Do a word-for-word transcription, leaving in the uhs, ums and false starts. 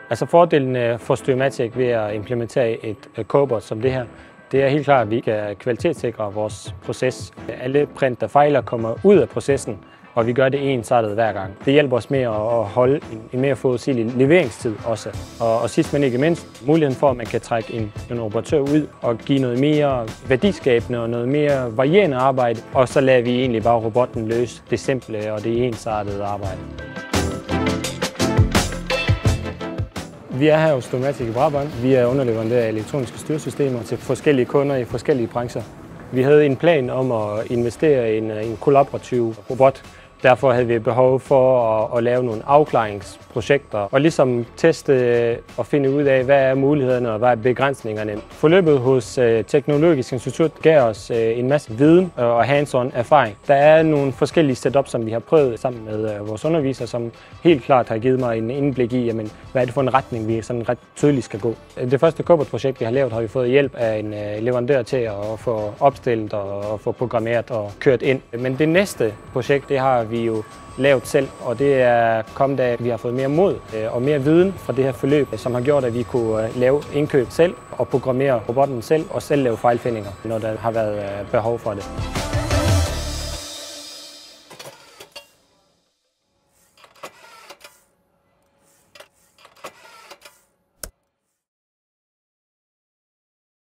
Altså fordelen for Storymatic ved at implementere et cobot som det her, det er helt klart, at vi kan kvalitetssikre vores proces. Alle print, der fejler, kommer ud af processen, og vi gør det ensartet hver gang. Det hjælper os med at holde en mere forudsigelig leveringstid også. Og, og sidst men ikke mindst, muligheden for, at man kan trække en, en operatør ud og give noget mere værdiskabende og noget mere varierende arbejde, og så lader vi egentlig bare robotten løse det simple og det ensartede arbejde. Vi er her hos Storymatic i Brabrand. Vi er underleverandør af elektroniske styresystemer til forskellige kunder i forskellige brancher. Vi havde en plan om at investere i en, en kollaborativ robot. Derfor havde vi behov for at, at lave nogle afklaringsprojekter og ligesom teste og finde ud af, hvad er mulighederne og hvad er begrænsningerne. Forløbet hos Teknologisk Institut gav os en masse viden og hands-on erfaring. Der er nogle forskellige setups, som vi har prøvet sammen med vores undervisere, som helt klart har givet mig en indblik i, jamen, hvad er det for en retning, vi sådan ret tydeligt skal gå. Det første cobot-projekt, vi har lavet, har vi fået hjælp af en leverandør til at få opstillet og få programmeret og kørt ind. Men det næste projekt, det har vi jo lavet selv, og det er kommet af, at vi har fået mere mod og mere viden fra det her forløb, som har gjort, at vi kunne lave indkøb selv og programmere robotten selv og selv lave fejlfindinger, når der har været behov for det.